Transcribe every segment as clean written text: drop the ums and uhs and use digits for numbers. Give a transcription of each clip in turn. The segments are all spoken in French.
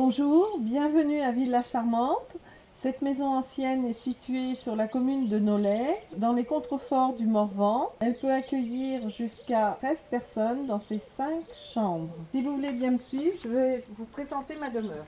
Bonjour, bienvenue à Villa Charmante. Cette maison ancienne est située sur la commune de Nolay, dans les contreforts du Morvan. Elle peut accueillir jusqu'à 13 personnes dans ses 5 chambres. Si vous voulez bien me suivre, je vais vous présenter ma demeure.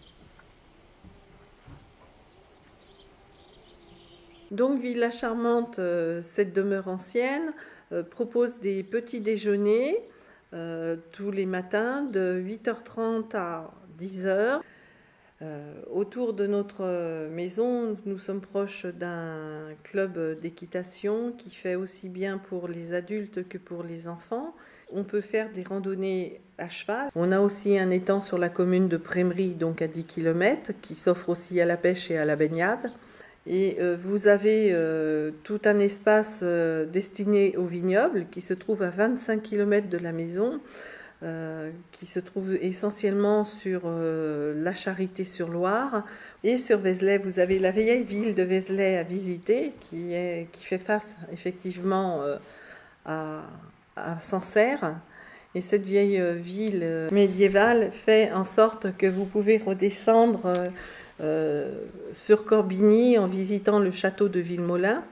Donc Villa Charmante, cette demeure ancienne, propose des petits déjeuners tous les matins de 8h30 à 10h. Autour de notre maison, nous sommes proches d'un club d'équitation qui fait aussi bien pour les adultes que pour les enfants. On peut faire des randonnées à cheval. On a aussi un étang sur la commune de Prémery, donc à 10 km, qui s'offre aussi à la pêche et à la baignade. Et vous avez tout un espace destiné au vignoble qui se trouve à 25 km de la maison, qui se trouve essentiellement sur la Charité-sur-Loire. Et sur Vézelay, vous avez la vieille ville de Vézelay à visiter, qui fait face effectivement à Sancerre. Et cette vieille ville médiévale fait en sorte que vous pouvez redescendre sur Corbigny en visitant le château de Villemolin,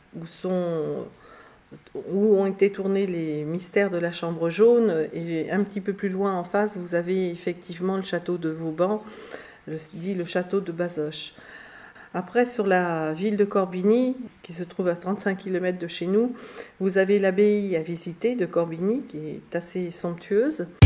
où ont été tournés les mystères de la Chambre jaune. Et un petit peu plus loin en face, vous avez effectivement le château de Vauban, dit le château de Bazoches. Après, sur la ville de Corbigny, qui se trouve à 35 km de chez nous, vous avez l'abbaye à visiter de Corbigny, qui est assez somptueuse.